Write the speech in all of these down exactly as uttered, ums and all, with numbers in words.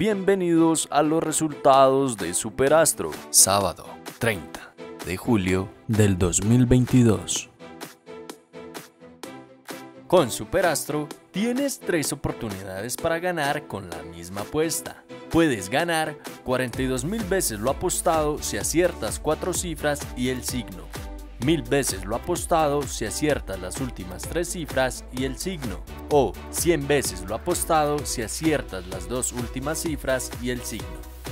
Bienvenidos a los resultados de Superastro, sábado treinta de julio del dos mil veintidós. Con Superastro tienes tres oportunidades para ganar con la misma apuesta. Puedes ganar cuarenta y dos mil veces lo apostado si aciertas cuatro cifras y el signo, mil veces lo apostado si aciertas las últimas tres cifras y el signo, o cien veces lo apostado si aciertas las dos últimas cifras y el signo.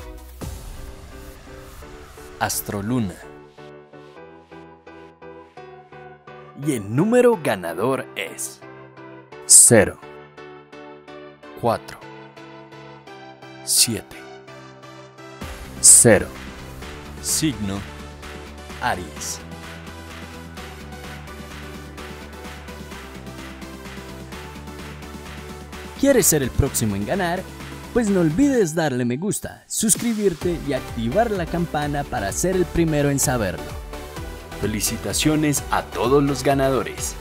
Astroluna. Y el número ganador es cero, cuatro, siete, cero. Signo: Aries. ¿Quieres ser el próximo en ganar? Pues no olvides darle me gusta, suscribirte y activar la campana para ser el primero en saberlo. Felicitaciones a todos los ganadores.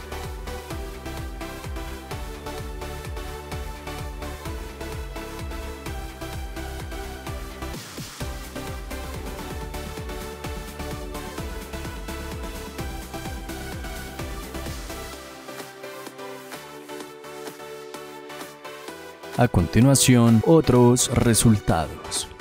A continuación, otros resultados.